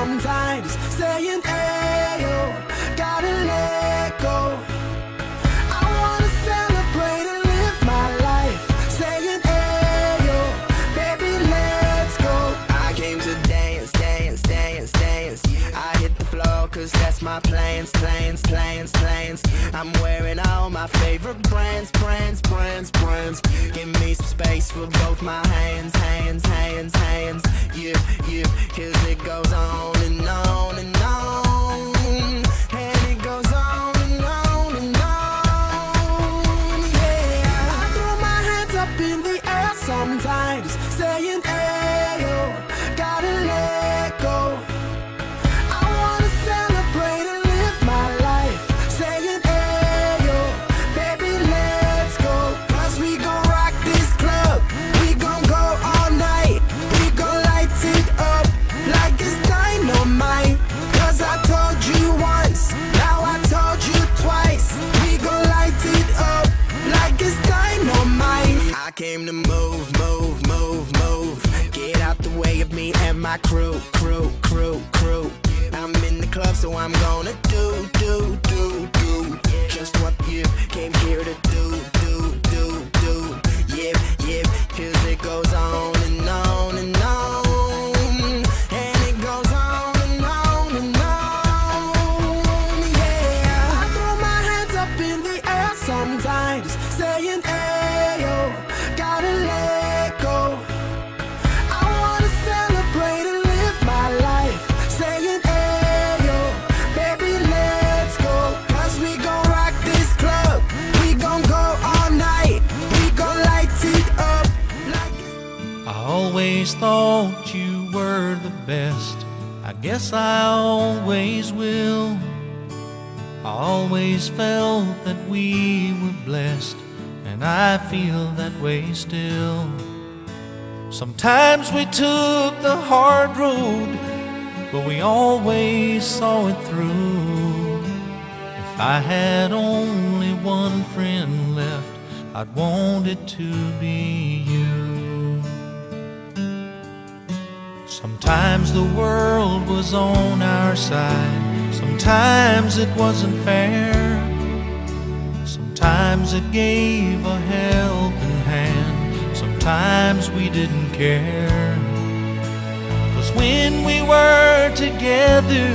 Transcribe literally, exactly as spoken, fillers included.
sometimes, saying, hey, yo, gotta let go. I wanna celebrate and live my life, saying, hey, yo, baby, let's go. I came to dance, dance, dance, dance. I hit the floor cause that's my plans, plans, plans, plans. I'm wearing all my favorite brands, brands, brands, brands. Give me some space for both my hands, hands, hands, hands. Yeah, yeah, cause it goes on and on and on. And it goes on and on and on. Yeah, I throw my hands up in the air sometimes, saying, hey, yo, gotta let go. I wanna celebrate and live my life, saying, hey, yo, baby, let's go. Cause we gon' rock this club, we gon' go all night. We gon' light it up like it's dynamite. Cause I told you once, now I told you twice. We gon' light it up like it's dynamite. I came to move, move, move, move. Get out the way of me and my crew, crew, crew, crew. I'm in the club, so I'm gonna do, do, do, do just what you came here to do, do, do, do. Yeah, yeah, cause it goes on and on and on. And it goes on and on and on. Yeah, I throw my hands up in the air sometimes, saying, hey, yo, gotta let go. I wanna celebrate and live my life, saying, hey, yo, baby, let's go. Cause we gon' rock this club, we gon' go all night. We gon' light it up like I always thought you were the best. I guess I always will. I always felt that we were blessed, and I feel that way still. Sometimes we took the hard road, but we always saw it through. If I had only one friend left, I'd want it to be you. Sometimes the world was on our side, sometimes it wasn't fair. Sometimes it gave a helping hand, sometimes we didn't care. 'Cause when we were together,